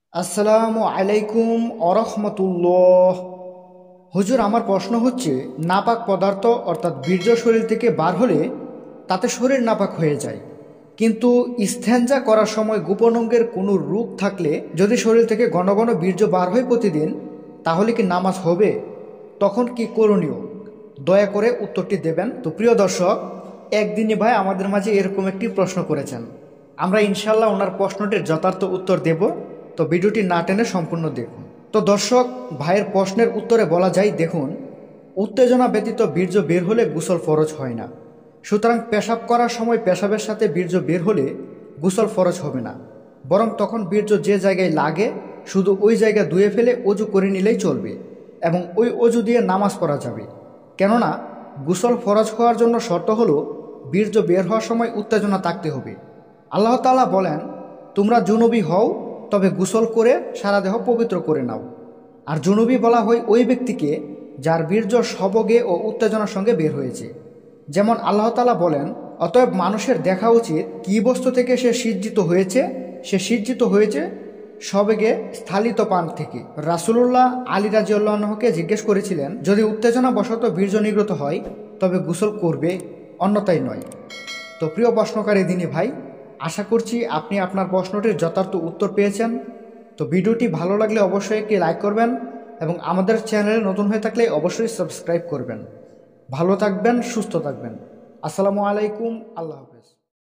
আসসালামু আলাইকুম আরহামতুল্লাহ। হুজুর, আমার প্রশ্ন হচ্ছে, নাপাক পদার্থ অর্থাৎ বীর্য শরীর থেকে বার হলে তাতে শরীর নাপাক হয়ে যায়, কিন্তু ইস্তেঞ্জা করার সময় গোপন অঙ্গের কোনো রোগ থাকলে যদি শরীর থেকে ঘন ঘন বীর্য বার হয় প্রতিদিন, তাহলে কি নামাজ হবে? তখন কি করণীয়? দয়া করে উত্তরটি দেবেন। তো প্রিয় দর্শক, একদিনই ভাই আমাদের মাঝে এরকম একটি প্রশ্ন করেছেন। আমরা ইনশাল্লাহ ওনার প্রশ্নটির যথার্থ উত্তর দেব। তো ভিডিওটি না টেনে সম্পূর্ণ দেখুন। তো দর্শক, ভাইয়ের প্রশ্নের উত্তরে বলা যায়, দেখুন, উত্তেজনা ব্যতীত বীর্য বের হলে গোসল ফরজ হয় না। সুতরাং পেশাব করার সময় পেশাবের সাথে বীর্য বের হলে গোসল ফরজ হবে না, বরং তখন বীর্য যে জায়গায় লাগে শুধু ওই জায়গা ধুয়ে ফেলে অজু করে নিলেই চলবে এবং ওই অজু দিয়ে নামাজ পড়া যাবে। কেননা গোসল ফরজ হওয়ার জন্য শর্ত হলো বীর্য বের হওয়ার সময় উত্তেজনা থাকতে হবে। আল্লাহ তাআলা বলেন, তোমরা জুনুবি হও, তবে গোসল করে সারা দেহ পবিত্র করে নাও। আর জুনুবি বলা হয় ওই ব্যক্তিকে যার বীর্য সবগে ও উত্তেজনার সঙ্গে বের হয়েছে। যেমন আল্লাহ তাআলা বলেন, অতএব মানুষের দেখা উচিত কী বস্তু থেকে সে সিজ্জিত হয়েছে। সে সিজ্জিত হয়েছে সবেগে স্থলিত পান থেকে। রাসূলুল্লাহ আলী রাদিয়াল্লাহু আনহুকে জিজ্ঞেস করেছিলেন, যদি উত্তেজনা বশত বীর্য নির্গত হয় তবে গোসল করবে, অন্যথায় নয়। তো প্রিয় প্রশ্নকারী দিনী ভাই, আশা করছি আপনি আপনার প্রশ্নটির যথার্থ উত্তর পেয়েছেন। তো ভিডিওটি ভালো লাগলে অবশ্যই একটি লাইক করবেন এবং আমাদের চ্যানেলে নতুন হয়ে থাকলে অবশ্যই সাবস্ক্রাইব করবেন। ভালো থাকবেন, সুস্থ থাকবেন। আসসালামু আলাইকুম, আল্লাহ হাফেজ।